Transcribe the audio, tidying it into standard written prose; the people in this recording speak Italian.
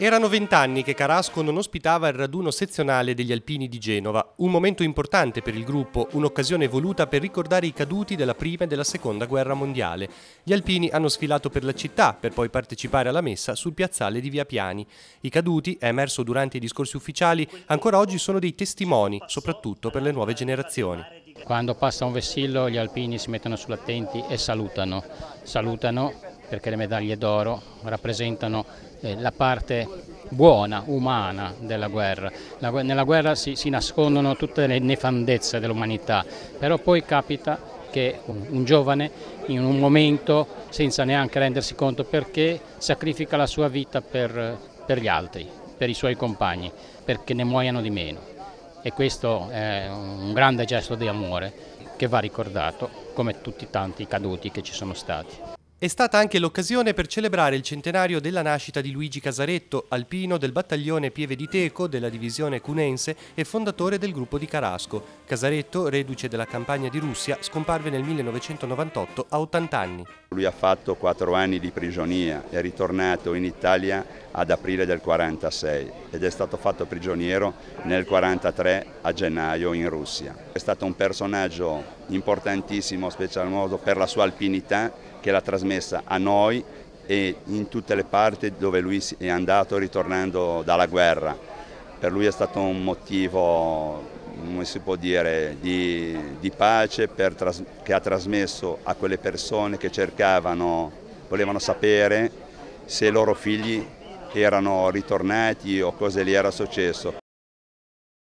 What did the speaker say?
Erano 20 anni che Carasco non ospitava il raduno sezionale degli alpini di Genova, un momento importante per il gruppo, un'occasione voluta per ricordare i caduti della prima e della seconda guerra mondiale. Gli alpini hanno sfilato per la città per poi partecipare alla messa sul piazzale di Via Piani. I caduti, è emerso durante i discorsi ufficiali, ancora oggi sono dei testimoni, soprattutto per le nuove generazioni. Quando passa un vessillo gli alpini si mettono sull'attenti e salutano perché le medaglie d'oro rappresentano la parte buona, umana della guerra. Nella guerra si nascondono tutte le nefandezze dell'umanità, però poi capita che un giovane in un momento, senza neanche rendersi conto perché, sacrifica la sua vita per gli altri, per i suoi compagni, perché ne muoiano di meno. E questo è un grande gesto di amore che va ricordato, come tutti tanti caduti che ci sono stati. È stata anche l'occasione per celebrare il centenario della nascita di Luigi Casaretto, alpino del battaglione Pieve di Teco della divisione cunense e fondatore del gruppo di Carasco. Casaretto, reduce della campagna di Russia, scomparve nel 1998 a 80 anni. Lui ha fatto 4 anni di prigionia, è ritornato in Italia ad aprile del 1946 ed è stato fatto prigioniero nel 1943 a gennaio in Russia. È stato un personaggio importantissimo, special modo per la sua alpinità, che l'ha trasmessa a noi e in tutte le parti dove lui è andato ritornando dalla guerra. Per lui è stato un motivo, come si può dire, di pace che ha trasmesso a quelle persone che volevano sapere se i loro figli erano ritornati o cosa gli era successo.